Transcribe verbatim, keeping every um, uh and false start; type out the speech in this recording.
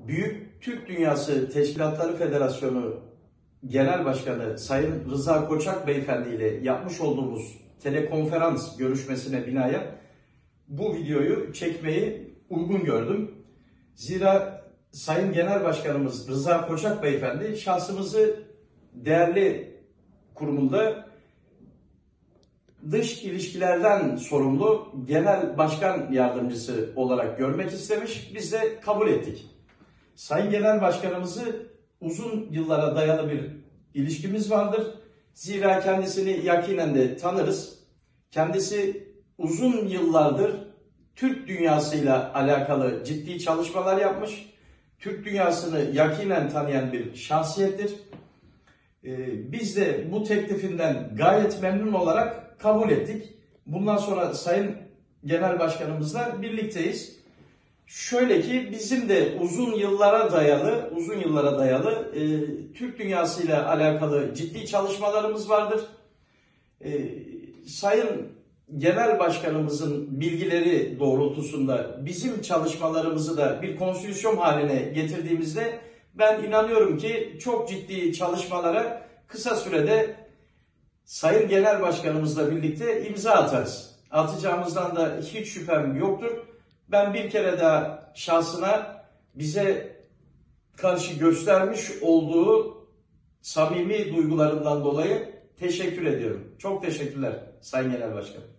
Büyük Türk Dünyası Teşkilatları Federasyonu Genel Başkanı Sayın Rıza Koçak Beyefendi ile yapmış olduğumuz telekonferans görüşmesine binaen bu videoyu çekmeyi uygun gördüm. Zira Sayın Genel Başkanımız Rıza Koçak Beyefendi şahsımızı değerli kurumunda dış ilişkilerden sorumlu genel başkan yardımcısı olarak görmek istemiş. Biz de kabul ettik. Sayın Genel Başkanımızı uzun yıllara dayalı bir ilişkimiz vardır. Zira kendisini yakinen de tanırız. Kendisi uzun yıllardır Türk dünyasıyla alakalı ciddi çalışmalar yapmış. Türk dünyasını yakinen tanıyan bir şahsiyettir. Biz de bu teklifinden gayet memnun olarak kabul ettik. Bundan sonra Sayın Genel Başkanımızla birlikteyiz. Şöyle ki bizim de uzun yıllara dayalı, uzun yıllara dayalı e, Türk dünyasıyla alakalı ciddi çalışmalarımız vardır. E, Sayın Genel Başkanımızın bilgileri doğrultusunda bizim çalışmalarımızı da bir konstitüsyon haline getirdiğimizde ben inanıyorum ki çok ciddi çalışmalara kısa sürede Sayın Genel Başkanımızla birlikte imza atarız. Atacağımızdan da hiç şüphem yoktur. Ben bir kere daha şahsına bize karşı göstermiş olduğu samimi duygularından dolayı teşekkür ediyorum. Çok teşekkürler Sayın Genel Başkanım.